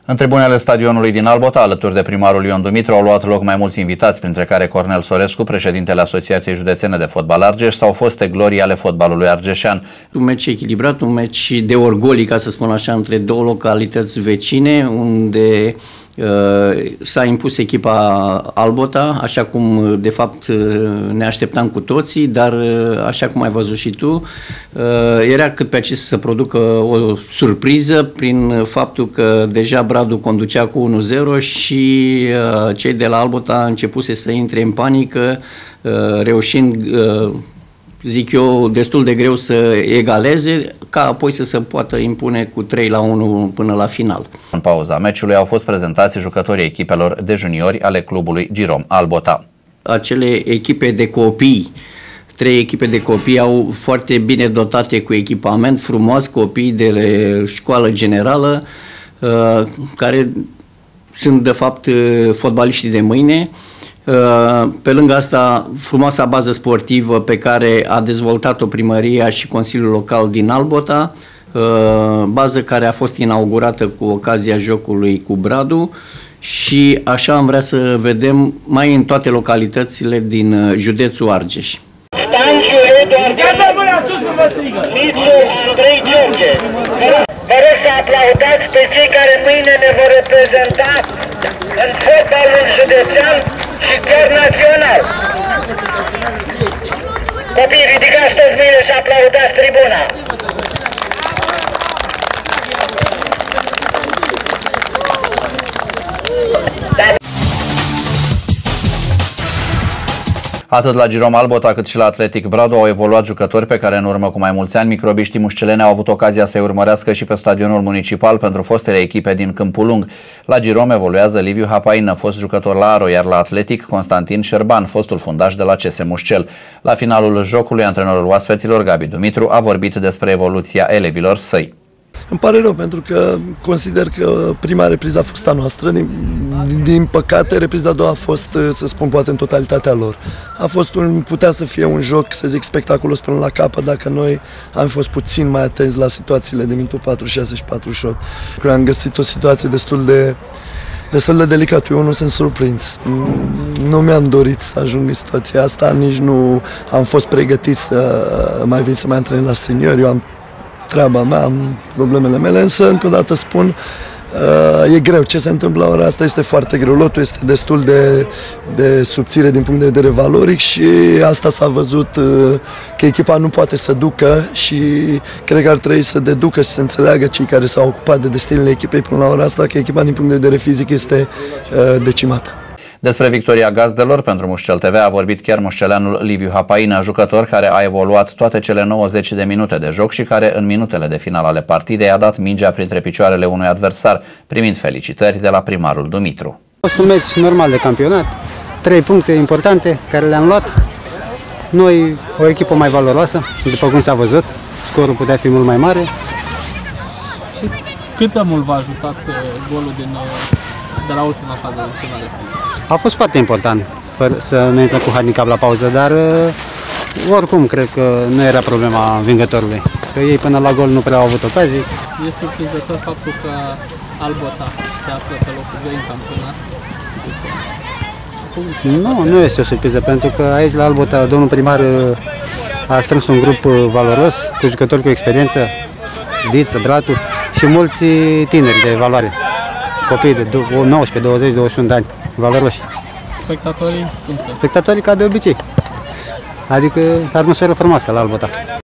În tribunele stadionului din Albota, alături de primarul Ion Dumitru, au luat loc mai mulți invitați, printre care Cornel Sorescu, președintele Asociației Județene de Fotbal Argeș, sau foste glorii ale fotbalului argeșean. Un meci echilibrat, un meci de orgolii, ca să spun așa, între două localități vecine, unde s-a impus echipa Albota, așa cum de fapt ne așteptam cu toții, dar așa cum ai văzut și tu, era cât pe aici să producă o surpriză prin faptul că deja Bradu conducea cu 1-0 și cei de la Albota începuse să intre în panică, reușind, zic eu, destul de greu să egaleze, ca apoi să se poată impune cu 3-1 până la final. În pauza meciului au fost prezentați jucătorii echipelor de juniori ale clubului Girom Albota. Acele echipe de copii, 3 echipe de copii au foarte bine dotate cu echipament frumos, copii de școală generală, care sunt de fapt fotbaliștii de mâine. Pe lângă asta, frumoasa bază sportivă pe care a dezvoltat-o primăria și Consiliul Local din Albota, bază care a fost inaugurată cu ocazia jocului cu Bradu și așa am vrea să vedem mai în toate localitățile din județul Argeș. Stanciu Eduard, Mitru Andrei Gheorghe. Vă rog să aplaudați pe cei care mâine ne vor reprezenta în fotbalul județean și chiar național. Copii, ridicați toți mâinile și aplaudați tribuna. Atât la Girom Albota cât și la Atletic Bradu au evoluat jucători pe care în urmă cu mai mulți ani microbiștii mușcelene au avut ocazia să-i urmărească și pe stadionul municipal pentru fostele echipe din Câmpul Lung. La Girom evoluează Liviu Hapaină, fost jucător la Aro, iar la Atletic Constantin Șerban, fostul fundaș de la CS Mușcel. La finalul jocului, antrenorul oaspeților Gabi Dumitru a vorbit despre evoluția elevilor săi. Îmi pare rău pentru că consider că prima repriză a fost a noastră. Din păcate, repriza a doua a fost, să spun, poate în totalitatea lor. Putea să fie un joc, să zic, spectaculos până la capăt, dacă noi am fost puțin mai atenți la situațiile de minutul 46 și 48. Am găsit o situație destul de delicată. Eu nu sunt surprins. Nu mi-am dorit să ajung în situația asta, nici nu am fost pregătit să mai vin să mai antrenez la seniori. Eu am treaba mea, am problemele mele, însă încă o dată spun, e greu. Ce se întâmplă la ora asta este foarte greu. Lotul este destul de subțire din punct de vedere valoric și asta s-a văzut că echipa nu poate să ducă și cred că ar trebui să deducă și să înțeleagă cei care s-au ocupat de destinele echipei până la ora asta că echipa din punct de vedere fizic este decimată. Despre victoria gazdelor pentru Mușcel TV a vorbit chiar mușceleanul Liviu Hapaină, jucător care a evoluat toate cele 90 de minute de joc și care în minutele de final ale partidei a dat mingea printre picioarele unui adversar, primind felicitări de la primarul Dumitru. A fost un meci normal de campionat, 3 puncte importante care le-am luat. Noi o echipă mai valoroasă, după cum s-a văzut, scorul putea fi mult mai mare. Cât de mult v-a ajutat golul de la ultima fază de finale? A fost foarte important să ne intrăm cu handicap la pauză, dar oricum cred că nu era problema învingătorului. Că ei până la gol nu prea au avut ocazii. E surprinzător faptul că Albota se află pe locul 2 în campionat. Nu este o surpriză, pentru că aici la Albota domnul primar a strâns un grup valoros, cu jucători cu experiență, Diță, Bratu și mulți tineri de valoare. Copii de 19, 20, 21 de ani, valoroși. Spectatorii cum sunt? Spectatorii ca de obicei. Adică atmosferă frumoasă la Albota.